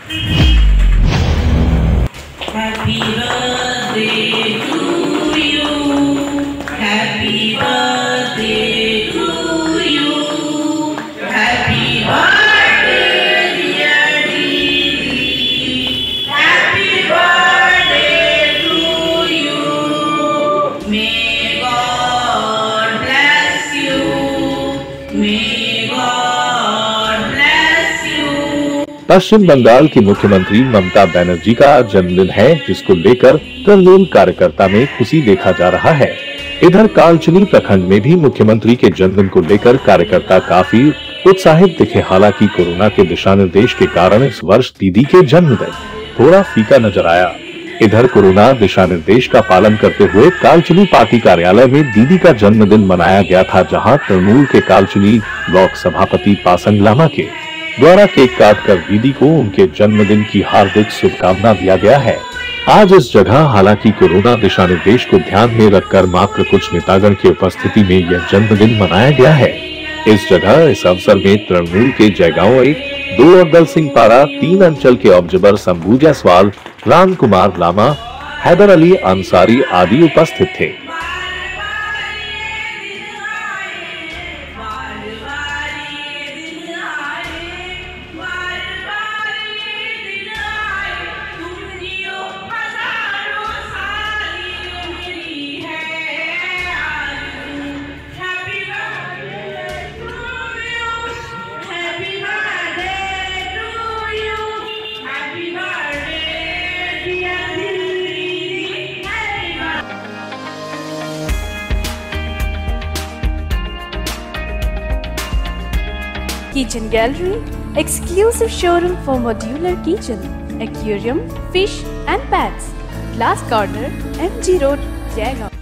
Happy birthday to you. Happy birthday to you. Happy birthday dear Didi. Happy birthday to you. May God bless you. May God bless you. पश्चिम बंगाल की मुख्यमंत्री ममता बनर्जी का जन्मदिन है, जिसको लेकर तृणमूल कार्यकर्ता में खुशी देखा जा रहा है। इधर कालचिनी प्रखंड में भी मुख्यमंत्री के जन्मदिन को लेकर कार्यकर्ता काफी उत्साहित दिखे। हालांकि कोरोना के दिशा निर्देश के कारण इस वर्ष दीदी के जन्मदिन थोड़ा फीका नजर आया। इधर कोरोना दिशा निर्देश का पालन करते हुए कालचिनी पार्टी कार्यालय में दीदी का जन्मदिन मनाया गया था, जहां तृणमूल के कालचिनी ब्लॉक सभापति पासंग लामा के द्वारा केक काटकर दीदी को उनके जन्मदिन की हार्दिक शुभकामना दिया गया है। आज इस जगह हालांकि कोरोना दिशा निर्देश को ध्यान में रखकर मात्र कुछ नेतागण की उपस्थिति में यह जन्मदिन मनाया गया है। इस जगह इस अवसर में तृणमूल के जयगांव 1, 2 और दल सिंह पारा 3 अंचल के ऑब्जर्वर शंभू जायसवाल, राम कुमार लामा, हैदर अली अंसारी आदि उपस्थित थे। Kitchen Gallery, exclusive showroom for modular kitchen, aquarium, fish and pets. Glass Corner, MG Road, Jaigaon.